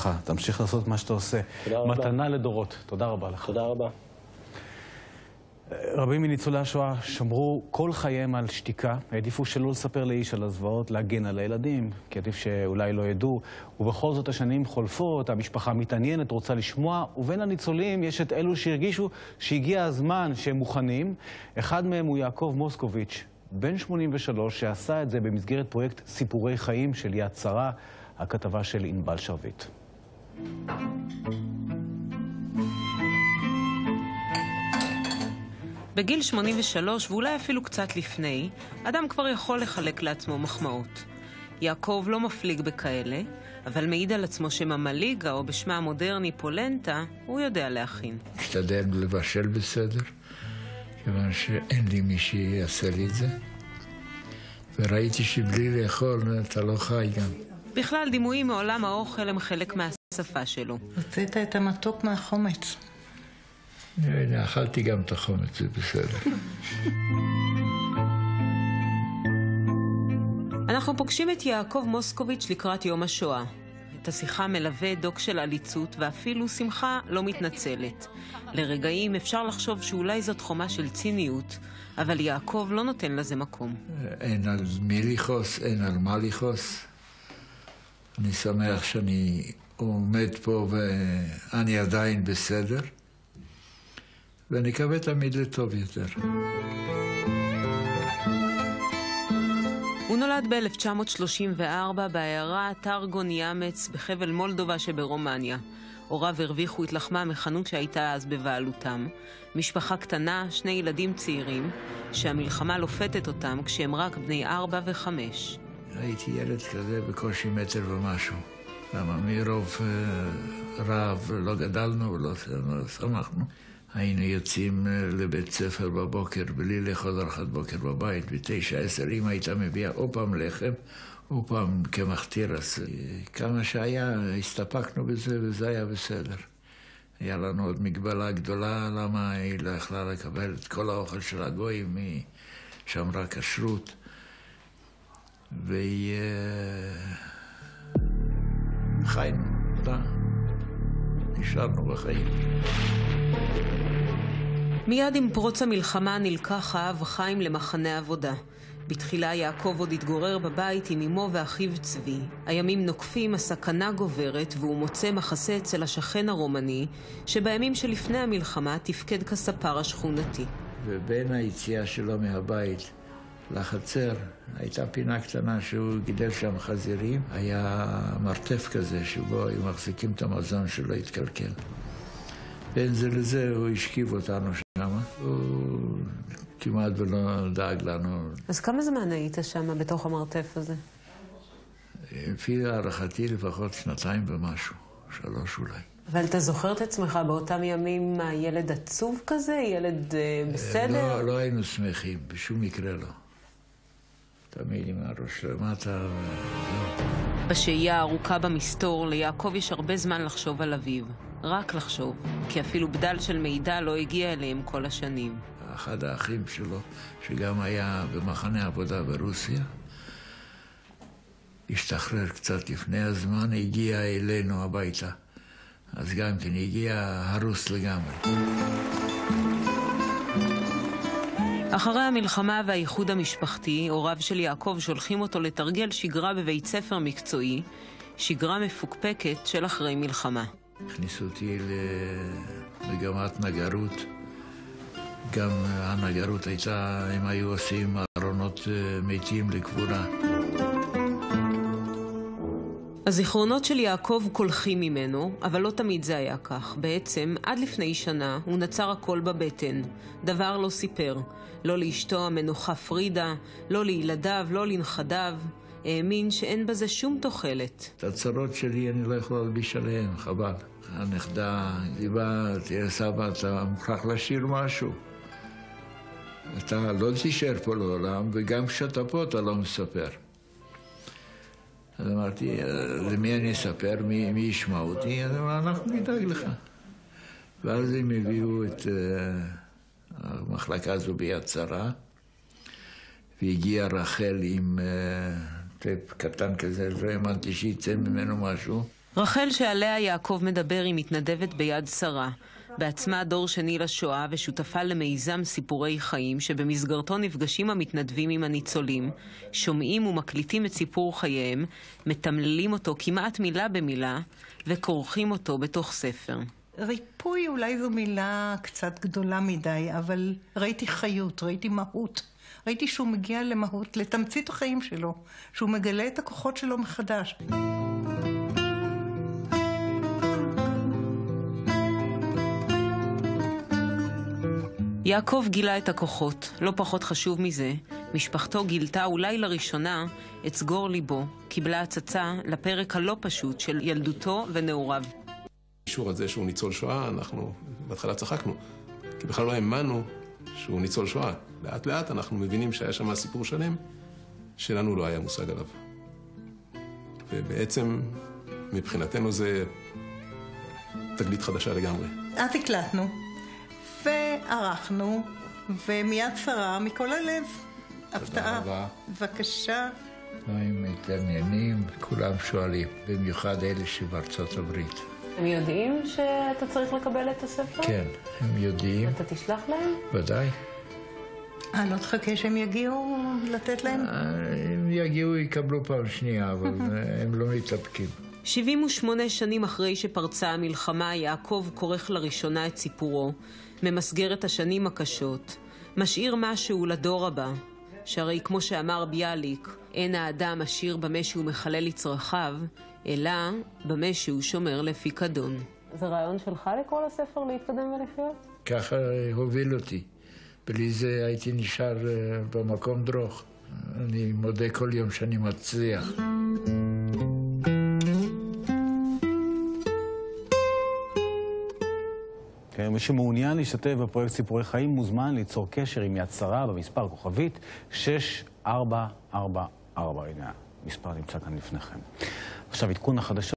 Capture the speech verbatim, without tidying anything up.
אותך. תמשיך לעשות מה שאתה עושה. תודה רבה. מתנה לדורות. תודה רבה לך. תודה רבה. רבים מניצולי השואה שמרו כל חייהם על שתיקה, העדיפו שלא לספר לאיש על הזוועות, להגן על הילדים, כי עדיף שאולי לא ידעו, ובכל זאת השנים חולפות, המשפחה מתעניינת, רוצה לשמוע, ובין הניצולים יש את אלו שהרגישו שהגיע הזמן שהם מוכנים. אחד מהם הוא יעקב מוסקוביץ', בן שמונים ושלוש, שעשה את זה במסגרת פרויקט סיפורי חיים של יד שרה, הכתבה של ענבל שרביט. בגיל שמונים ושלוש, ואולי אפילו קצת לפני, אדם כבר יכול לחלק לעצמו מחמאות. יעקב לא מפליג בכאלה, אבל מעיד על עצמו שממליגה, או בשמה המודרני פולנטה, הוא יודע להכין. משתדל לבשל בסדר, כיוון שאין לי מי שיעשה לי את זה. וראיתי שבלי לאכול אתה לא חי גם. בכלל, דימויים מעולם האוכל הם חלק מהשפה שלו. רצית את המתוק מהחומץ. הנה, אכלתי גם את החומץ, זה בסדר. אנחנו פוגשים את יעקב מוסקוביץ' לקראת יום השואה. את השיחה מלווה דוק של עליצות ואפילו שמחה לא מתנצלת. לרגעים אפשר לחשוב שאולי זאת חומה של ציניות, אבל יעקב לא נותן לזה מקום. אין על מי לכעוס, אין על מה לכעוס. אני שמח שאני עומד פה ואני עדיין בסדר. ואני מקווה תמיד לטוב יותר. הוא נולד ב-אלף תשע מאות שלושים וארבע בעיירה טרגון יאמץ בחבל מולדובה שברומניה. הוריו הרוויחו את לחמם מחנות שהייתה אז בבעלותם. משפחה קטנה, שני ילדים צעירים, שהמלחמה לופתת אותם כשהם רק בני ארבע וחמש. הייתי ילד כזה בקושי מטר ומשהו. למה מרוב רעב לא גדלנו ולא שמחנו. היינו יוצאים לבית ספר בבוקר בלי לאכול ארוחת בוקר בבית. בתשע עשר אמא הייתה מביאה או פעם לחם או פעם קמח תירס. כמה שהיה הסתפקנו בזה וזה היה בסדר. היה לנו עוד מגבלה גדולה למה היא לא יכלה לקבל את כל האוכל של הגויים, היא שמרה כשרות. והיא חיינו, נשארנו בחיים. מיד עם פרוץ המלחמה נלקח האב חיים למחנה עבודה. בתחילה יעקב עוד התגורר בבית עם אמו ואחיו צבי. הימים נוקפים, הסכנה גוברת, והוא מוצא מחסה אצל השכן הרומני, שבימים שלפני המלחמה תפקד כספר השכונתי. ובין היציאה שלו מהבית לחצר הייתה פינה קטנה שהוא גידל שם חזירים. היה מרתף כזה שבו היו מחזיקים את המזון שלא התקלקל. בין זה לזה הוא השכיב אותנו שם. הוא כמעט ולא דאג לנו. אז כמה זמן היית שם בתוך המרתף הזה? לפי הערכתי לפחות שנתיים ומשהו, שלוש אולי. אבל אתה זוכר את עצמך באותם ימים ילד עצוב כזה? ילד uh, בסדר? לא, לא היינו שמחים, בשום מקרה לא. תמיד עם הראש למטה וזהו. בשהייה הארוכה במסתור, ליעקב יש הרבה זמן לחשוב על אביו. רק לחשוב, כי אפילו בדל של מידע לא הגיע אליהם כל השנים. אחד האחים שלו, שגם היה במחנה עבודה ברוסיה, השתחרר קצת לפני הזמן, הגיע אלינו הביתה. אז גם כן הגיע הרוס לגמרי. אחרי המלחמה והאיחוד המשפחתי, הוריו של יעקב שולחים אותו לתרגל שגרה בבית ספר מקצועי, שגרה מפוקפקת של אחרי מלחמה. הכניסו אותי למגמת נגרות. גם הנגרות הייתה, הם היו עושים ארונות מתים לקבורה. הזיכרונות של יעקב קולחים ממנו, אבל לא תמיד זה היה כך. בעצם, עד לפני שנה הוא נצר הכל בבטן. דבר לא סיפר. לא לאשתו המנוחה פרידה, לא לילדיו, לא לנכדיו. האמין שאין בזה שום תוחלת. את הצרות שלי אני לא יכול להלביש עליהם, חבל. הנכדה דיבה, תראה סבא, אתה מוכרח לשיר משהו. אתה לא תישאר פה לעולם, וגם כשאתה פה אתה לא מספר. אז אמרתי, למי אני אספר? מי, מי ישמע אותי? אז אמרתי, אנחנו נדאג לך. ואז הם הביאו את uh, המחלקה הזו ביד שרה, והגיע רחל עם uh, טפ קטן כזה, לא האמנתי שיצא ממנו משהו. רחל שעליה יעקב מדבר היא מתנדבת ביד שרה. בעצמה דור שני לשואה ושותפה למיזם סיפורי חיים שבמסגרתו נפגשים המתנדבים עם הניצולים, שומעים ומקליטים את סיפור חייהם, מתמללים אותו כמעט מילה במילה וכורכים אותו בתוך ספר. ריפוי אולי זו מילה קצת גדולה מדי, אבל ראיתי חיות, ראיתי מהות. ראיתי שהוא מגיע למהות, לתמצית החיים שלו, שהוא מגלה את הכוחות שלו מחדש. יעקב גילה את הכוחות, לא פחות חשוב מזה, משפחתו גילתה אולי לראשונה את סגור ליבו, קיבלה הצצה לפרק הלא פשוט של ילדותו ונעוריו. אישור על זה שהוא ניצול שואה, אנחנו בהתחלה צחקנו, כי בכלל לא האמנו שהוא ניצול שואה. לאט לאט אנחנו מבינים שהיה שם סיפור שלם, שלנו לא היה מושג עליו. ובעצם מבחינתנו זה תגלית חדשה לגמרי. אז הקלטנו. וערכנו, ומיד שרה מכל הלב. הפתעה. רבה. בבקשה. הם מתעניינים, כולם שואלים, במיוחד אלה שבארצות הברית. הם יודעים שאתה צריך לקבל את הספר? כן, הם יודעים. אתה תשלח להם? ודאי. אה, לא תחכה שהם יגיעו לתת להם? הם יגיעו, יקבלו פעם שנייה, אבל הם לא מתאפקים. שבעים ושמונה שנים אחרי שפרצה המלחמה, יעקב כורך לראשונה את סיפורו, ממסגר את השנים הקשות, משאיר משהו לדור הבא, שהרי כמו שאמר ביאליק, אין האדם עשיר במה שהוא מחלל לצרכיו, אלא במה שהוא שומר לפיקדון. זה רעיון שלך לקרוא לספר להתקדם ולחיות? ככה הוביל אותי. בלי זה הייתי נשאר במקום דרוך. אני מודה כל יום שאני מצליח. מי שמעוניין להשתתף בפרויקט סיפורי חיים מוזמן ליצור קשר עם יד שרה במספר כוכבית שש ארבע ארבע ארבע. הנה, המספר נמצא כאן לפניכם. עכשיו, עדכון החדשות.